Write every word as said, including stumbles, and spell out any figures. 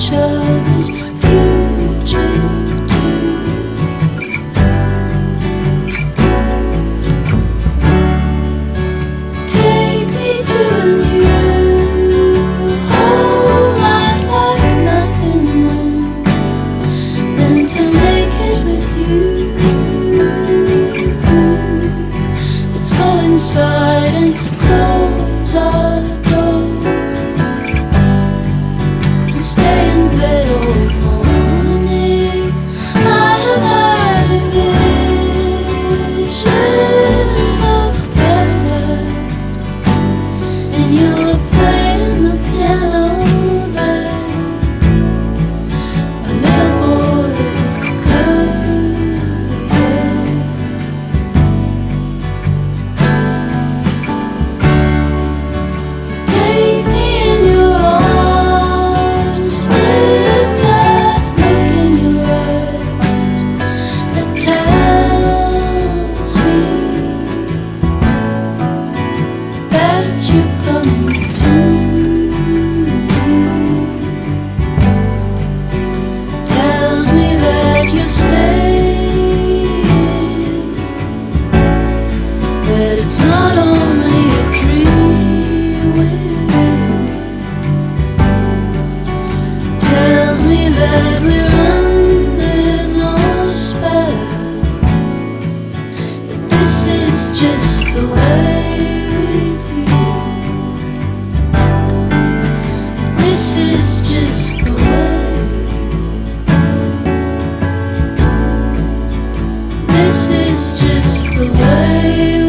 each other's future too. Take me to a new home I'd like nothing more than to make it with you. Let's go inside and close our door and stay in bed all morning. I have had a vision of paradise, and you were playing the piano there, a little boy with curly hair. Take me in your arms with that look in your eyes that tells me that you're coming to me, tells me that you're staying, that it's not only a dream with you, tells me that we're under no spell, that this is just the way we feel, this is just the way, this is just the way